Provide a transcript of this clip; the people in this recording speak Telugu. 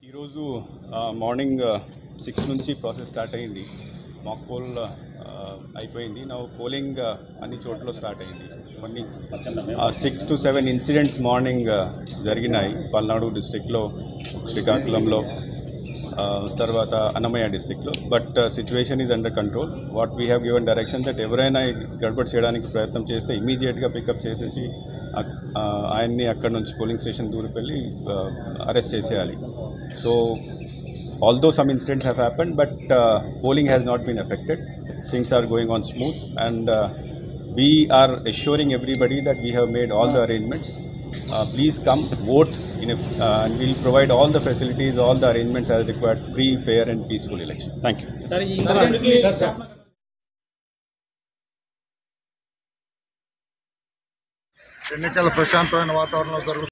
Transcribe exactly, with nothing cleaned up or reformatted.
ఈరోజు మార్నింగ్ సిక్స్ నుంచి ప్రాసెస్ స్టార్ట్ అయింది. మాక్ పోల్ అయిపోయింది. నా పోలింగ్ అన్ని చోట్ల స్టార్ట్ అయింది. కొన్ని six to seven incidents morning జరిగినాయి. పల్నాడు డిస్ట్రిక్ట్లో, శ్రీకాకుళంలో, తర్వాత అన్నమయ్య డిస్ట్రిక్ట్లో. But situation is under control. What we have given direction that ఎవరైనా గడబడ్ చేయడానికి ప్రయత్నం చేస్తే ఇమీడియట్గా పికప్ చేసేసి ఆయన్ని అక్కడ నుంచి పోలింగ్ స్టేషన్ దూరం వెళ్ళి అరెస్ట్ చేసేయాలి. So, although some incidents have happened, but uh, polling has not been affected. Things are going on smooth, and uh, we are assuring everybody that we have made all the arrangements. Uh, please come, vote, in a, uh, and we'll provide all the facilities, all the arrangements as required, free, fair and peaceful election. Thank you. ఎన్నికల ప్రశాంతమైన వాతావరణంలో జరుగుతుంది.